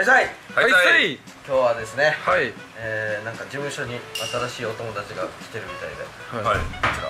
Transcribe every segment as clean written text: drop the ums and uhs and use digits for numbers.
はいさいはいはい。 今日はですね、 はい。 なんか事務所に新しいお友達が来てるみたいで、 はい。 こちら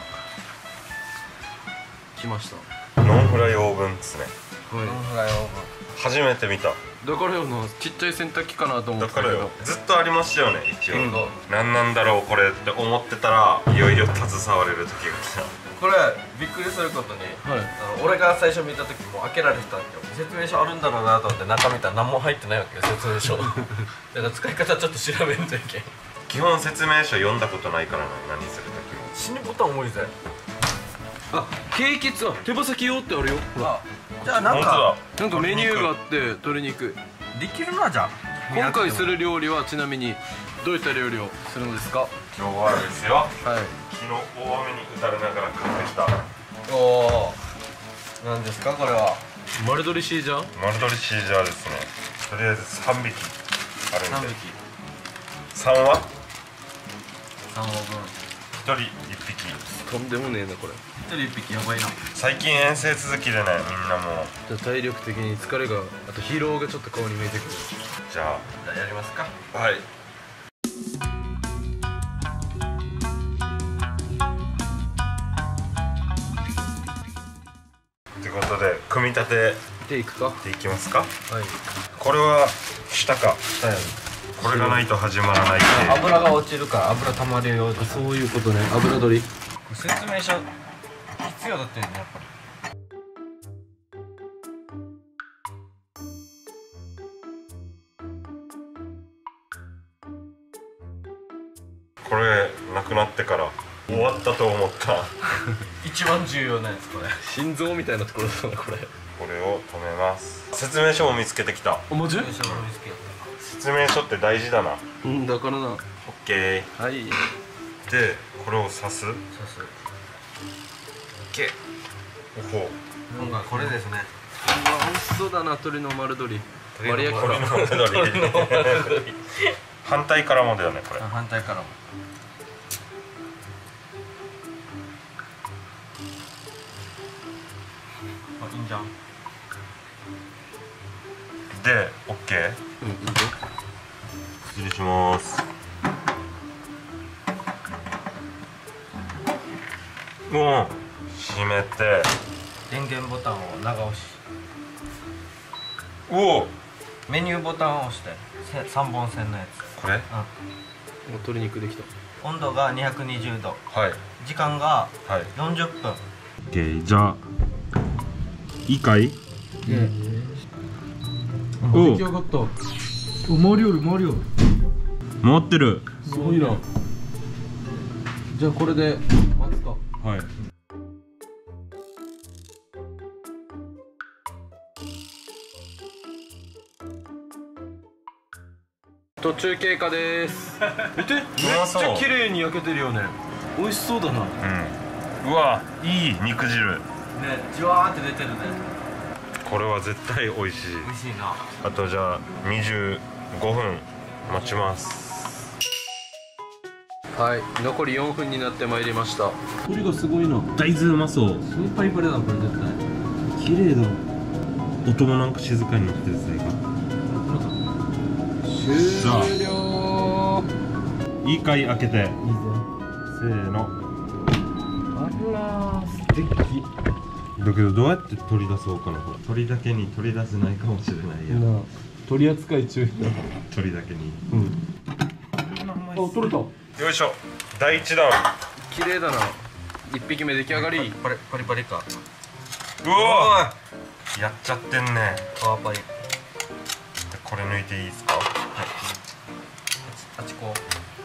来ました。 ノンフライオーブンですね。 はい。 ノンフライオーブン初めて見た。 だからよな、ちっちゃい洗濯機かなと思ってたけど。 だからよ、ずっとありましたよね、一応。 うん何なんだろうこれって思ってたら、いよいよ携われる時が来た。 これびっくりすることに、 はい。 俺が最初見た時もう開けられてたんよ。説明書あるんだろうなと思って中見たら何も入ってないわけよ、説明書だから使い方ちょっと調べんといけん。 基本説明書読んだことないからな、何する時も。 死にボタン多いぜ。 あ、経血は手羽先用ってあるよ。ほら。 じゃあなん本か当なんかメニューがあって鶏肉。 できるな。じゃあ今回する料理はちなみにどういった料理をするのですか？ だ。今日はですよ。 はい。 昨日大雨に打たれながら買ってきたおお、なんですかこれは。 丸鶏シージャー？ 丸鶏シージャーですね。とりあえず3匹あるん 3 で。 匹 3は 3羽分。 1人1匹。 とんでもねえなこれ。 1人1匹やばいな。 最近遠征続きでね、みんなもう。 じゃあ体力的に疲れが、あと疲労がちょっと顔に見えてくる。 じゃじゃあやりますか。 あ、はい。ということで、組み立てでいくか。 ていきますか。 はい。 これは下か。 下やる。 これがないと始まらないっていう。 油が落ちるから油たまるようで。 そういうことね。油取り。 説明書必要だったよね、やっぱり。 これなくなってから終わったと思った。 一番重要なやつこれ。 心臓みたいなところだなこれ。 これを止めます。説明書も見つけてきた。 お、マジ？ 説明書の見つけやっ説明書って大事だな。 うん、だからな。 オッケー。 はい。 で、これを刺す。 た。さす。 け。おほ。 今がこれですね。 うわ、美味しそうだな、鶏の丸鶏。丸焼きか。 鳥の丸鶏。反対からもだよね、これ。 反対からも。あ、いいんじゃん。 で、オッケー。 うん、いいよ。 失礼します。もう閉めて。 電源ボタンを長押し。 おお。 メニューボタンを押して3本線のやつ。 これ？ もう鶏肉できた。 温度が220度。 はい。 時間がはい。 40分。 オッケー。じゃあ。いいかい？お出来上がった。お、回りよる回りよる。 回ってる。 すごいな。じゃあこれで待つか。 はい。 途中経過です。見て、めっまそうちゃ綺麗に焼けてるよね。美味しそうだな。 うん。うわ、いい肉汁。 ね、じわーって出てるね。 これは絶対美味しい。 美味しいな。 あとじゃあ25分待ちます。 はい、残り4分になってまいりました。鶏がすごいな。 大豆うまそう。 すごいパリパリだなこれ絶対。 綺麗だ。音もなんか静かになってる最後。 終了。 いいかい開けて。 いいぜ。 せーの。 あらー、素敵。 だけどどうやって取り出そうかな。これ鳥だけに取り出せないかもしれないや。 なあ、取り扱い注意だ。 鳥だけに。 うん。あ、取れた。 よいしょ。第一弾。 綺麗だな。1匹目出来上がり。 パリパリパリか。 うわー、やっちゃってんね。 皮パリ。 これ抜いていいですか？ あちこ。 よ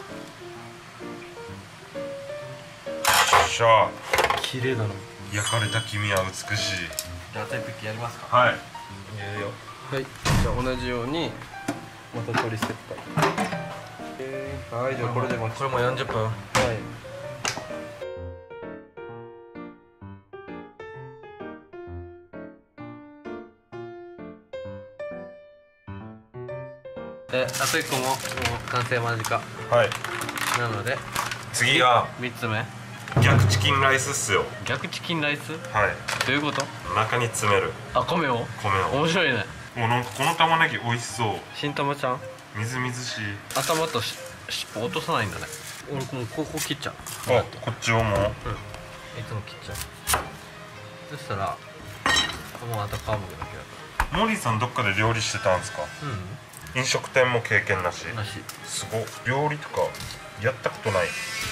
っしゃ。 綺麗だな。 焼かれた黄身は美しい。 じゃああと1匹やりますか。 はい。 言うよ。 はい、じゃあ同じようにまた取りセット。はい、じゃあこれでもこれも40分。 はい。 で、あと1個も完成間近はい。 なので次が 3つ目、 逆チキンライスっすよ。 逆チキンライス。 はい。 どういうこと？ 中に詰めるあ、米を。 米を。 面白いね。 お、なんかこの玉ねぎ美味しそう。 新玉ちゃんみずみずしい。 頭と尻尾落とさないんだね。俺もうここ切っちゃう。 あ、こっちをもう。 いつも切っちゃう。そしたらもうあと皮むくだけだかモーリーさんどっかで料理してたんですか？ ら。 飲食店も経験なし。 なし。 すごい。料理とかやったことない。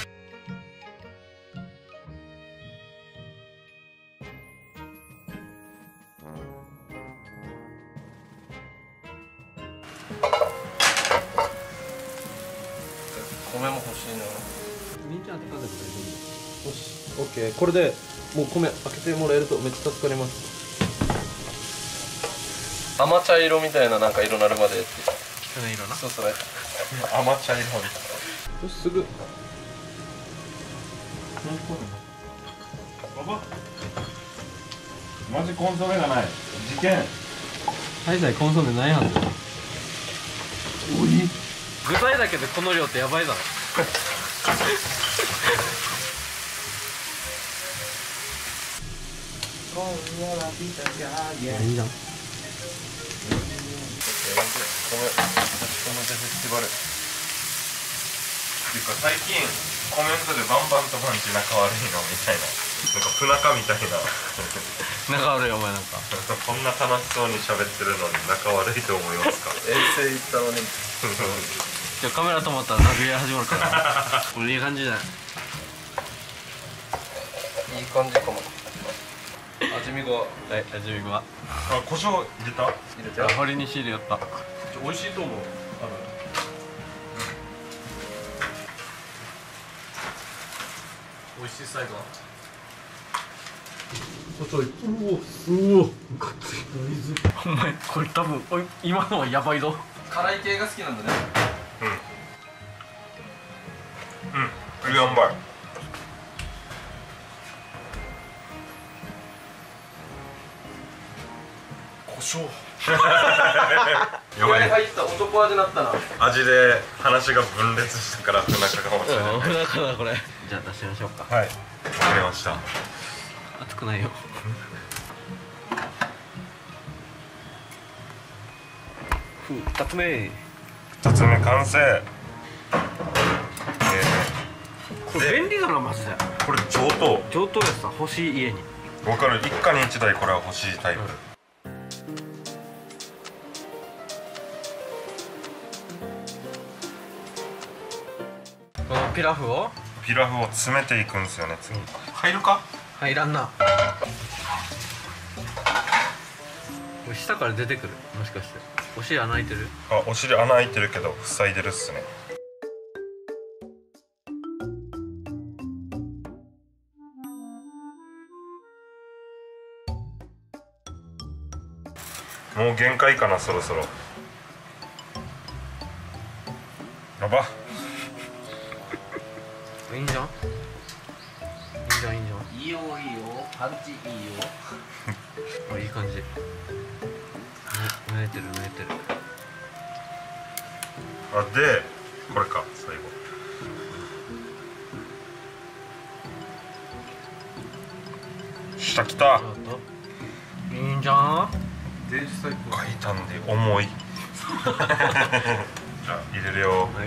米も欲しいな。 みんちゃんって家族がいるんだ。 よし、オッケー。これでもう米開けてもらえるとめっちゃ助かります。甘茶色みたいななんか色なるまでって。 きつね色な。 そうそれ。 甘茶色みたい。 よし、すぐ。 マジコンソメがない。事件。 大体コンソメないはず。おい。具材だけでこの量ってやばいだろ。いいじゃん。 米フェスティバルっていうか、最近コメントでバンバンとパンチ仲悪いのみたいな、なんか不仲みたいな仲悪いお前なんか。 こんな楽しそうに喋ってるのに仲悪いと思いますか？ 衛星行ったのに。 じゃカメラ止まったら殴り合い始まるから。これいい感じじゃない。 いい感じかも。味見が。 はい、味見は。 あ、胡椒入れた？ 入れて。 堀にシールやった。 美味しいと思う。 美味しい最後。 細い。 お前これ多分今のはやばいぞ。 辛い系が好きなんだね。 うん、やばい。 胡椒。 やばい。 入った男味になったな。 味で話が分裂したから不仲かもしれない。 だからこれ。じゃあ出しましょうか。 はい、わかりました。 熱くないよ。2つ目。 2つ目完成。 これ便利だなマジで。 これ上等。 上等やつさ欲しい家に。 わかる。一家に一台これは欲しいタイプ。 このピラフを詰めていくんですよね。次入るか？ 入らんな。これ下から出てくる。もしかしてお尻穴開いてる？ あ、お尻穴開いてるけど塞いでるっすね。もう限界かな、そろそろ。やば。 いいんじゃん。いいんじゃんいいんじゃん。 いいよいいよ。パンチいいよ。 あ、いい感じ。濡れてる濡れてる。 あ、でこれか最後。下来た。 いいんじゃん。 電子最高。 書いたんで重い。じゃあ入れるよ。 はい。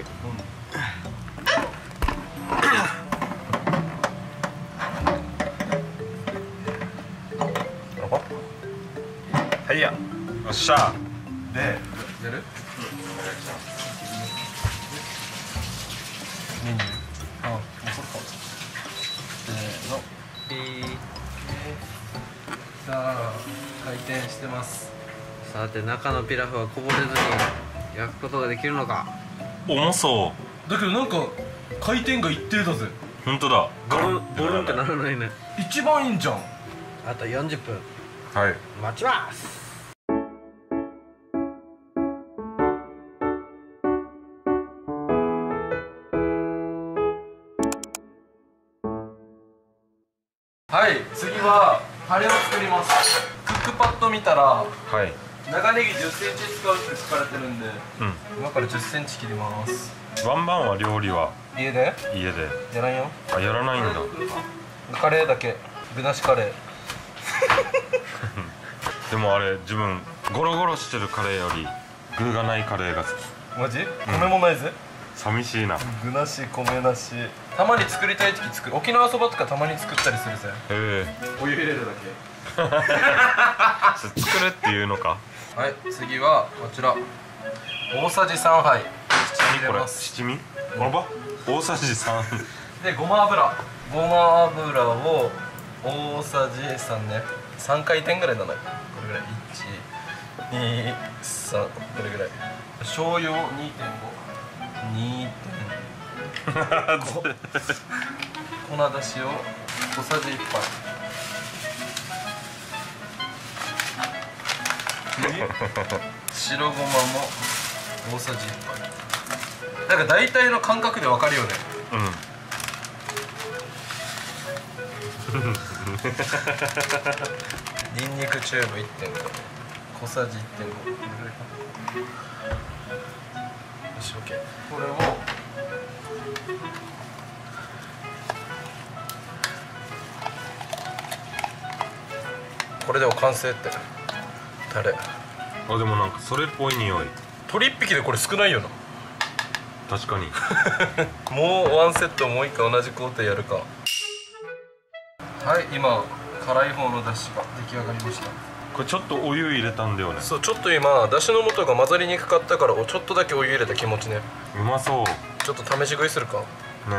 はいや。よっしゃ。で、 やる？メニュー。あ、もうこれか。せーの。さあ、回転してます。 さて中のピラフはこぼれずに焼くことができるのか。 重そう。 だけどなんか回転が一定だぜ。 本当だ。 ボルンってならないね。 一番いいんじゃん。 あと40分はい。 待ちます。 はい、次はタレを作ります。クックパッド見たらはい。 長ネギ10センチ使うって書かれてるんで、 う今から10センチ切ります。 ん。バンバンは料理は家で家で。 やらんよ。 あ、やらないんだ。 カレーだけ、具なしカレー。 でもあれ自分ゴロゴロしてるカレーより具がないカレーが好き。 マジ？米もないぜ。 寂しいな。 具なし米なし。たまに作りたい時作る。沖縄そばとかたまに作ったりするぜ。 へえ。 お湯入れるだ作るっていうのか。 はい、次はこちら大さじ3杯七味入れこれます。 七味？やば。大さじ3。 でごま油を大さじ3ね。3回転ぐらいだな。これぐらい。1、2、3、これぐらい。醤油を 2.5 粉だしを小さじ1杯。白ごまも大さじ1杯。なんか大体の感覚でわかるよね。ニンニクチューブ 1.5 小さじ 1.5 よし OK。 これをこれでも完成ってタレ。 あ、でもなんかそれっぽい匂い。 鶏1匹でこれ少ないよな。 確かに。 もうワンセットもう一回同じ工程やるか。はい、今辛い方のだしが出来上がりました。 これちょっとお湯入れたんだよね。 そう、ちょっと今だしの素が混ざりにくかったからちょっとだけお湯入れた気持ちね。 うまそう。 ちょっと試し食いするか。 ね。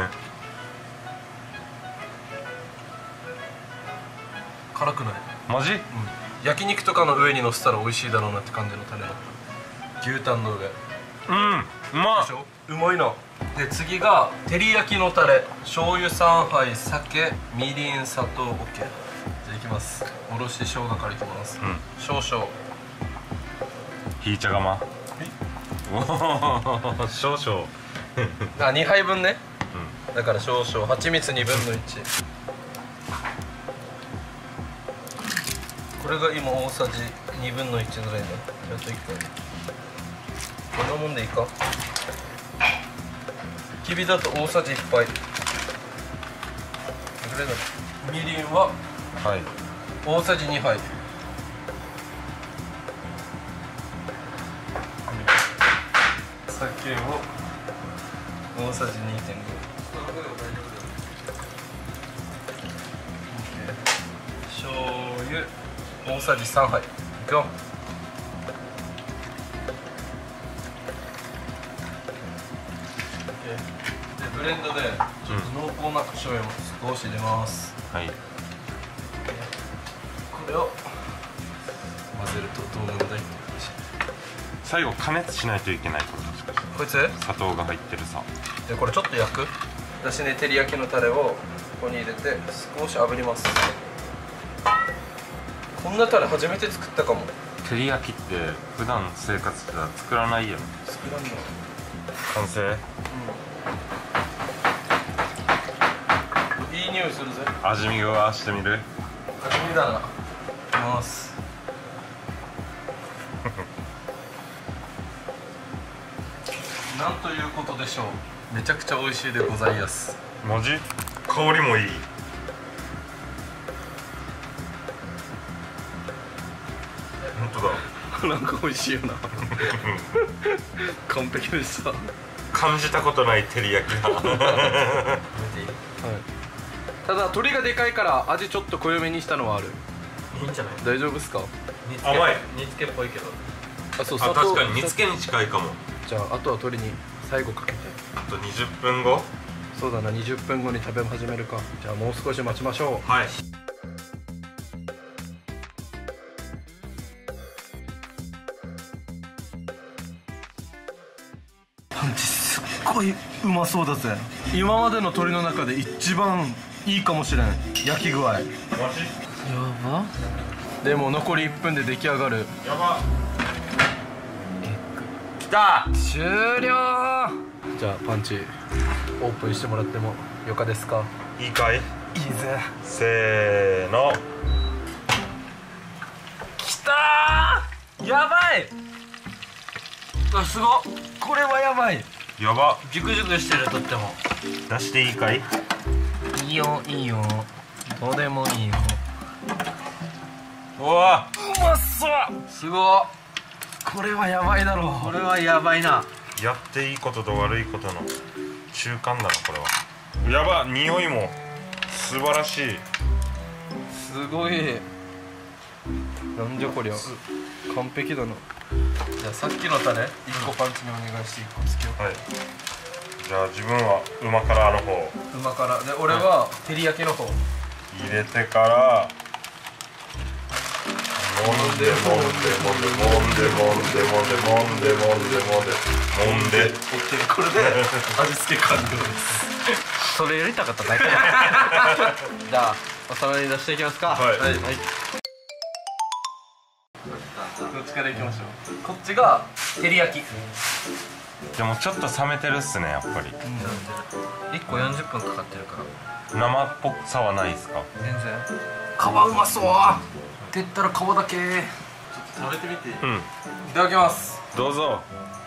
辛くない？ マジ？ 焼肉とかの上に乗せたら美味しいだろうなって感じのタレの牛タンの上。 うん、うまっ。 でしょ？うまいな。で次が照り焼きのタレ。醤油3杯、酒、みりん、砂糖。 OK。 じゃあいきます。おろし生姜からいきます。少々。 ひいちゃがま。少々。 あ、2杯分ね。だから少々。蜂蜜2分の1。これが今大さじ2分の1ぐらいだ。あと1個。こんなもんでいいか。きびだと大さじ1杯。みりんは大さじ2杯。酒を大さじ 2.5。 醤油大さじ3杯。いくよ。でブレンドでちょっと濃厚な醤油も少し入れます。 はい。 これを混ぜるとどうなるんだい。 最後加熱しないといけないこともしかして。 こいつ砂糖が入ってるさ。 でこれちょっと焼く。私ね、照り焼きのタレをここに入れて少し炙ります。こんなタレ初めて作ったかも。 照り焼きって普段生活では作らないよね。 作らんの。 完成。 いい匂いするぜ。 味見をしてみる。 味見だな。いきます。なんということでしょう。めちゃくちゃ美味しいでございます。 マジ？香りもいい。本当だ。 なんか美味しいよな。完璧でした。 感じたことない照り焼きだ。 はい。ただ鶏がでかいから味ちょっと濃いめにしたのはある。 いいんじゃない？ 大丈夫ですか？ 甘い。 煮付けっぽいけど。 あ、そう、 あ、確かに煮付けに近いかも。 じゃああとは鶏に最後かけて。 あと20分後。 そうだな、20分後に食べ始めるか。じゃあもう少し待ちましょう。 はい。 パンチすっごいうまそうだぜ。今までの鶏の中で一番いいかもしれん、焼き具合。 マジ？ やば。でも残り1分で出来上がる。 やば。 きた。 終了。じゃあパンチオープンしてもらってもよかですか？ いいかい？ いいぜ。 せーの。 きたー。やばい。あ、すごっ。これはやばい。 やば。 ジュクジュクしてる。とっても出していいかい？ いいよいいよ、どうでもいいよ。 うわ、 うまそう。すごっ。 これはやばいだろう。 これはやばいな。 やっていいことと悪いことの中間だなこれは。やば、匂いも素晴らしい。 すごい。なんじゃこりゃ。完璧だな。じゃあさっきのタレ1個パンチにお願いして1個つけよう。 はい。じゃあ自分はうま辛の方うま辛で、俺は照り焼きの方。 入れてからもんでもんでもんでもんでもんでもんでもんでもんでもんでもんで。 これで味付け完了です。 それやりたかっただけだ。 じゃあお皿に出していきますか。 はいはい。どっちからいきましょう。こっちが照り焼き。 でもちょっと冷めてるっすねやっぱり。 1個40分かかってるから。 生っぽさはないですか？ 全然。皮うまそう。って言ったら皮だけ。 ちょっと食べてみていい？ うん、 いただきます。 どうぞ。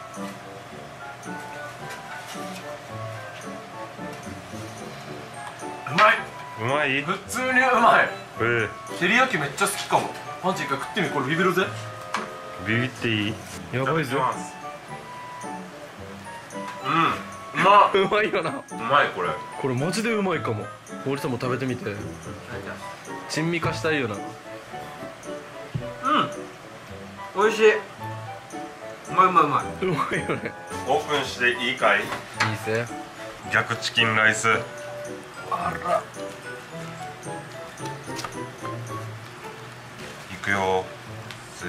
うまい。 うまい？ 普通にうまい。 照照り焼きめっちゃ好きかも。マジ一回食ってみ。これビビるぜ。 ビビっていい？ やばいぞ。 うまっ。 うまいよな。 うまいこれ。 これマジでうまいかも。森さんも食べてみて。珍味化したいよな。 美味しい。うまいうまいうまい。 うまいよね。 オープンしていいかい？ いいぜ。 逆チキンライス。 あら。 いくよ。せ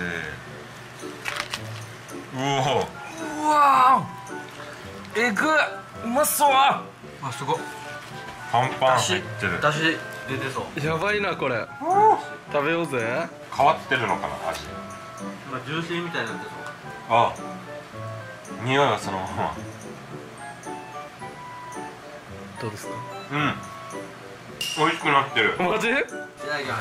ー。ううわー。えぐ。うまそう。 あ、すごい。 パンパン入ってる。 だし出てそう。 やばいなこれ。食べようぜ。 変わってるのかな味。 まあジューシーみたいになってそう。 あ、匂いはそのまま。 どうですか。 うん。美味しくなってる。 マジ？ いただきます。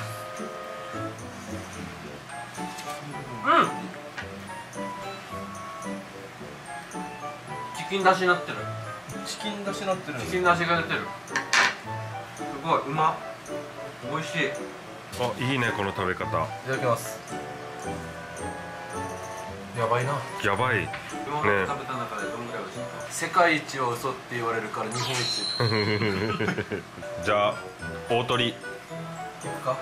チキンだしになってる。 チキンだしなってる。 チキンだしが出てる。すごい、うまっ。美味しい。 あ、いいねこの食べ方。 いただきます。やばいな。 やばい。 今まで食べた中でどんぐらい美味しいか。 世界一は嘘って言われるから日本一。 じゃあ大鳥。 いくか。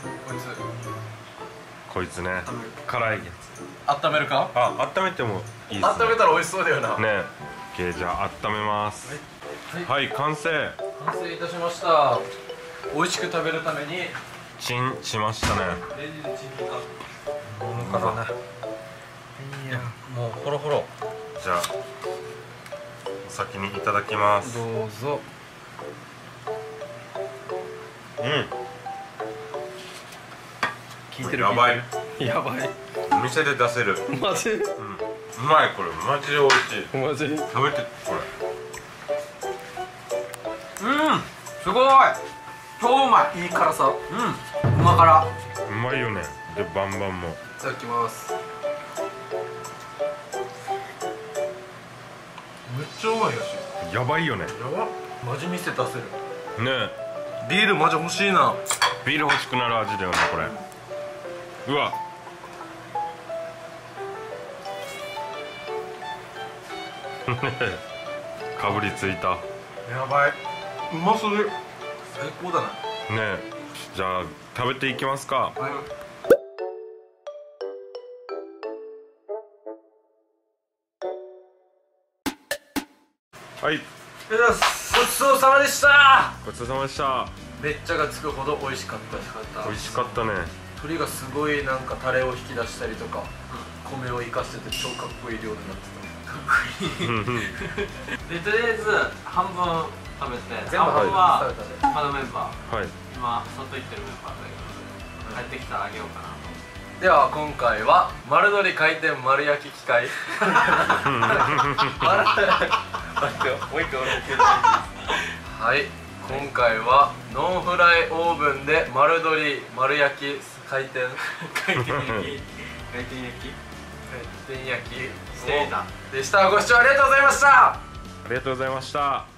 こいつね。 食べる。 辛いや温めるか。 つ。あ、温めてもいいですね。 温めたら美味しそうだよな。 ね。OK、じゃあ温めます。はい、完成。 完成いたしました。美味しく食べるためにチンしましたね。 レンジでチンか。 もうからね。いや、もうホロホロ。 じゃあお先にいただきます。 どうぞ。 うん。 聞いてる。 やばい。 やばい。 お店で出せる。 マジ？ うまいこれマジで美味しい。 マジ？ 食べてこれ。 すごい。超うまい。 いい辛さ。 うま辛。 うまいよね。でバンバンも。 いただきます。めっちゃうまいやし。 やばいよね。 やば。マジ店出せる。 ねビールマジ欲しいな。 ビール欲しくなる味だよねこれ。うわ。かぶりついた。 やばい。うますぎ。最高だな。 ねじゃあ食べていきますか。 はい。 はい、 ごちそうさまでした。 ごちそうさまでした。 めっちゃがつくほど美味しかった。 美味しかったね。 鶏がすごいなんかタレを引き出したりとか、米を生かしてて超かっこいい料理になってで、とりあえず半分食べて、 全部半分は食べたね。 他のメンバー、 はい。 今外行ってるメンバーだけど、帰ってきたらあげようかなと。 では今回は丸鶏回転丸焼き機械待ってよ、もう一回俺も削っていいですか。はい、今回はノンフライオーブンで丸鶏丸焼き回転回転焼きしていたでした。 ご視聴ありがとうございました。 ありがとうございました。